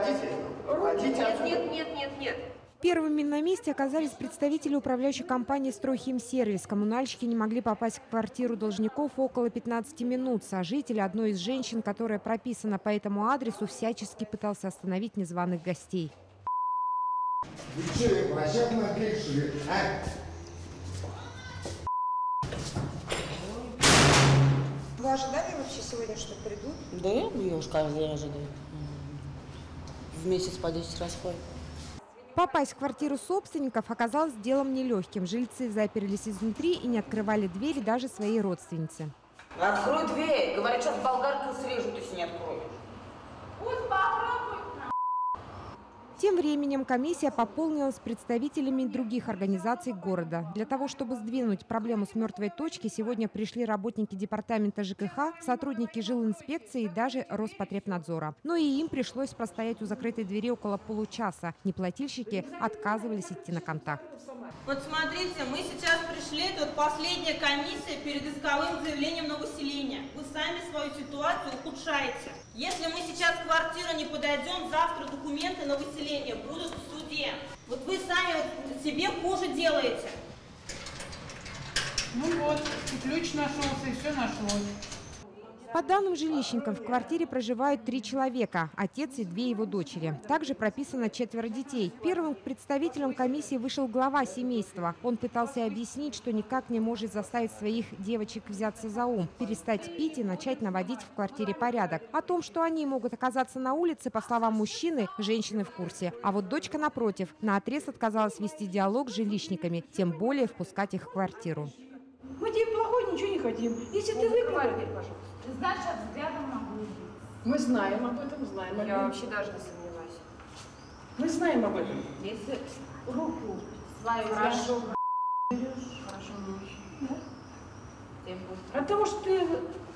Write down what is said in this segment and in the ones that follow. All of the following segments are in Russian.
Уходите. Нет. Первыми на месте оказались представители управляющей компании «Стройхимсервис». Коммунальщики не могли попасть в квартиру должников около 15 минут. Сожитель одной из женщин, которая прописана по этому адресу, всячески пытался остановить незваных гостей. Вы что, врачебно решили, а? Вы ожидали вообще сегодня, что придут? Да, я уж каждый день ожидаю. В месяц по 10 раз ходит. Попасть в квартиру собственников оказалось делом нелегким. Жильцы заперлись изнутри и не открывали двери даже своей родственнице. Открой дверь. Говорят, сейчас болгарку срежут, если не откроешь. Пусть попробует. Тем временем комиссия пополнилась представителями других организаций города. Для того, чтобы сдвинуть проблему с мертвой точки, сегодня пришли работники департамента ЖКХ, сотрудники жилинспекции и даже Роспотребнадзора. Но и им пришлось простоять у закрытой двери около получаса. Неплательщики отказывались идти на контакт. Вот смотрите, мы сейчас пришли, тут последняя комиссия перед исковым заявлением на выселение. Вы сами свою ситуацию ухудшаете. Если мы сейчас в квартиру не подойдем, завтра документы на выселение будут в суде. Вот вы сами себе хуже делаете. Ну вот, и ключ нашелся, и все нашлось. По данным жилищников, в квартире проживают 3 человека – отец и 2 его дочери. Также прописано 4 детей. Первым представителем комиссии вышел глава семейства. Он пытался объяснить, что никак не может заставить своих девочек взяться за ум, перестать пить и начать наводить в квартире порядок. О том, что они могут оказаться на улице, по словам мужчины, женщины в курсе. А вот дочка, напротив, наотрез отказалась вести диалог с жилищниками, тем более впускать их в квартиру. Мы тебе плохой ничего не хотим. Если ты выпила... Значит, взглядом могу убить. Мы знаем об этом, знаем. Я вообще даже не сомневаюсь. Мы знаем об этом. Если руку свою Хорошо. Хорошо. Да? От того, что ты...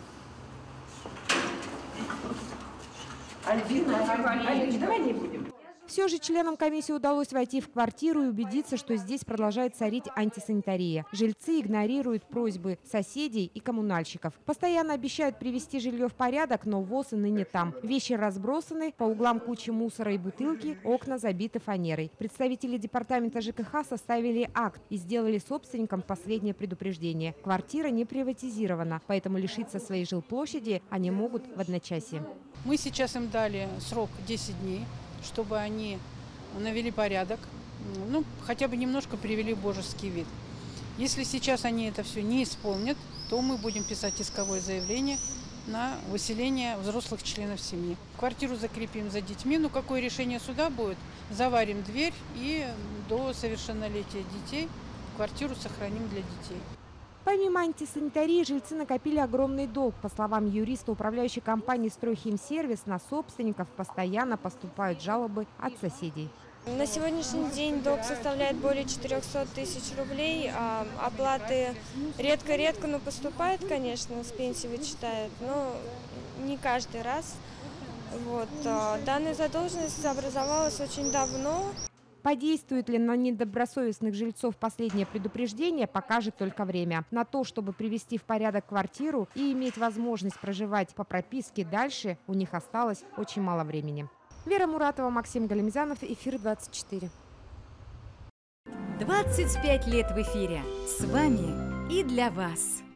Альбина, давай не будем. Все же членам комиссии удалось войти в квартиру и убедиться, что здесь продолжает царить антисанитария. Жильцы игнорируют просьбы соседей и коммунальщиков. Постоянно обещают привести жилье в порядок, но ВОЗ и ныне там. Вещи разбросаны, по углам кучи мусора и бутылки, окна забиты фанерой. Представители департамента ЖКХ составили акт и сделали собственникам последнее предупреждение. Квартира не приватизирована, поэтому лишиться своей жилплощади они могут в одночасье. Мы сейчас им дали срок 10 дней, чтобы они навели порядок, ну, хотя бы немножко привели в божеский вид. Если сейчас они это все не исполнят, то мы будем писать исковое заявление на выселение взрослых членов семьи. Квартиру закрепим за детьми, ну какое решение суда будет, заварим дверь и до совершеннолетия детей квартиру сохраним для детей. Помимо антисанитарии, жильцы накопили огромный долг. По словам юриста управляющей компании «Стройхимсервис», на собственников постоянно поступают жалобы от соседей. На сегодняшний день долг составляет более 400 тысяч рублей. Оплаты редко-редко, но поступают, конечно, с пенсии вычитают, но не каждый раз. Вот. Данная задолженность образовалась очень давно. Подействует ли на недобросовестных жильцов последнее предупреждение, покажет только время. На то, чтобы привести в порядок квартиру и иметь возможность проживать по прописке дальше, у них осталось очень мало времени. Вера Муратова, Максим Галимзянов, Эфир 24. 25 лет в эфире. С вами и для вас.